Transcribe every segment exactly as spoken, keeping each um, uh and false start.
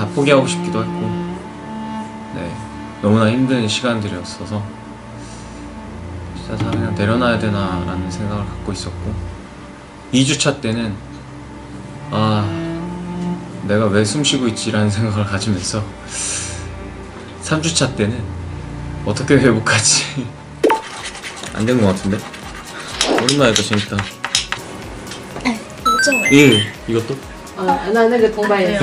포기하고 싶기도 했고, 네, 너무나 힘든 시간들이었어서 진짜 다 그냥 내려놔야 되나 라는 생각을 갖고 있었고, 이 주차 때는 아, 내가 왜 숨쉬고 있지 라는 생각을 가지면서 삼 주차 때는 어떻게 회복하지 안 된 것 같은데? 오랜만에 또 재밌다. 예, 이것도? 아, 나那个铜板也是。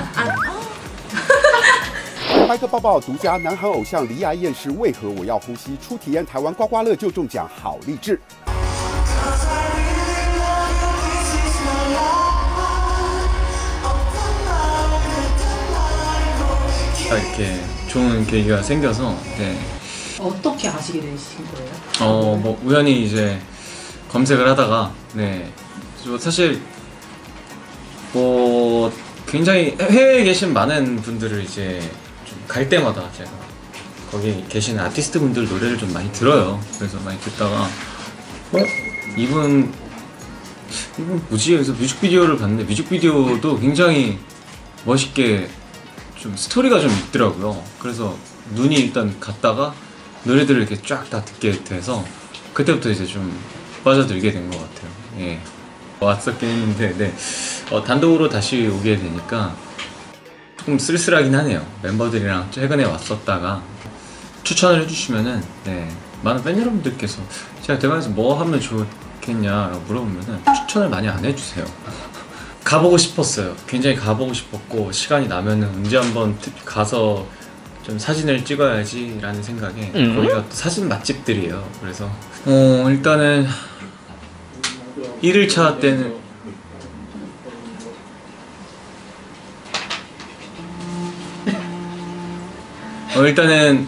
拍个抱抱，独家南韩偶像黎牙验视为何我要呼吸？初体验台湾刮刮乐就中奖，好励志！ 이렇게 좋은 계기가 생겨서, 네. 어떻게 아시게 되신 거예요? 어, 뭐 우연히 이제 검색을 하다가, 네, 저 사실 뭐 굉장히 해외에 계신 많은 분들을 이제 좀 갈 때마다 제가 거기 계시는 아티스트 분들 노래를 좀 많이 들어요. 그래서 많이 듣다가 어? 이분 이분 뭐지? 그래서 뮤직비디오를 봤는데 뮤직비디오도 굉장히 멋있게 좀 스토리가 좀 있더라고요. 그래서 눈이 일단 갔다가 노래들을 이렇게 쫙 다 듣게 돼서 그때부터 이제 좀 빠져들게 된 것 같아요. 예. 왔었긴 했는데, 네. 어, 단독으로 다시 오게 되니까 조금 쓸쓸하긴 하네요. 멤버들이랑 최근에 왔었다가 추천을 해주시면은, 네, 많은 팬 여러분들께서 제가 대만에서 뭐 하면 좋겠냐라고 물어보면은 추천을 많이 안 해주세요. 가보고 싶었어요. 굉장히 가보고 싶었고, 시간이 나면은 언제 한번 가서 좀 사진을 찍어야지 라는 생각에, 음? 거기가 또 사진 맛집들이에요. 그래서 어 일단은 일 일차 때는 어 일단은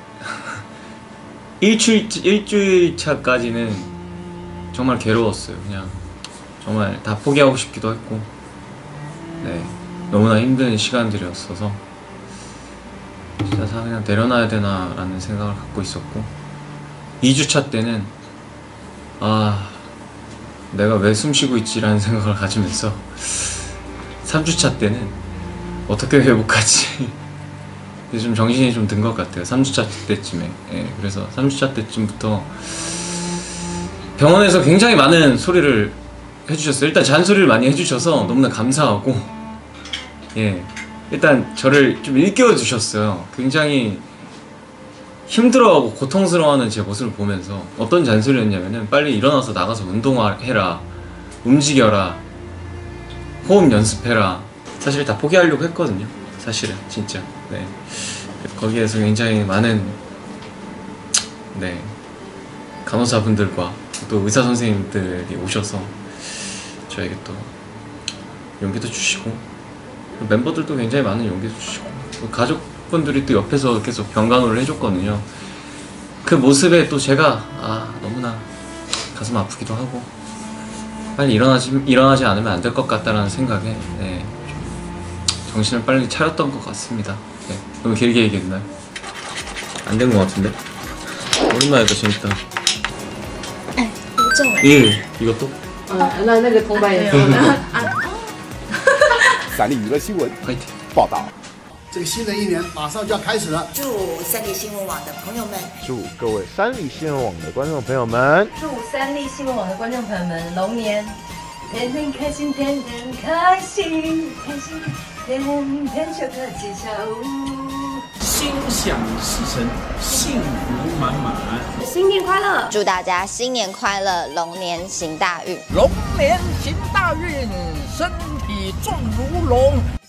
일주일, 일주일 차까지는 정말 괴로웠어요. 그냥 정말 다 포기하고 싶기도 했고, 네, 너무나 힘든 시간들이었어서 진짜 다 그냥 내려놔야 되나 라는 생각을 갖고 있었고, 이 주차 때는 아, 내가 왜 숨쉬고 있지 라는 생각을 가지면서 삼 주차 때는 어떻게 회복하지 좀 정신이 좀 든 것 같아요. 삼 주차 때쯤에. 예, 그래서 삼 주차 때쯤부터 병원에서 굉장히 많은 소리를 해주셨어요. 일단 잔소리를 많이 해주셔서 너무나 감사하고, 예, 일단 저를 좀 일깨워 주셨어요. 굉장히 힘들어하고 고통스러워하는 제 모습을 보면서 어떤 잔소리였냐면은 빨리 일어나서 나가서 운동해라, 움직여라, 호흡 연습해라. 사실 다 포기하려고 했거든요. 사실은 진짜. 네. 거기에서 굉장히 많은, 네, 간호사분들과 또 의사 선생님들이 오셔서 저에게 또 용기도 주시고, 멤버들도 굉장히 많은 용기도 주시고, 가족분들이 또 옆에서 계속 병간호를 해줬거든요. 그 모습에 또 제가 아, 너무나 가슴 아프기도 하고, 빨리 일어나지, 일어나지 않으면 안 될 것 같다라는 생각에, 네, 정신을 빨리 차렸던 것 같습니다. 네, 너무 길게 얘기했나요? 안 된 것 같은데? 오랜만에 또 재밌다. 예, 이것도? 아, 나那个铜板也是。 三立娱乐新闻报道。 这个新的一年马上就要开始了， 祝三立新闻网的朋友们， 祝各位三立新闻网的观众朋友们， 祝三立新闻网的观众朋友们龙年天天开心，天天开心，开心，天天就可吉祥。 心想事成，幸福满满， 新年快乐！ 祝大家新年快乐，龙年行大运， 龙年行大运，身体壮如龙。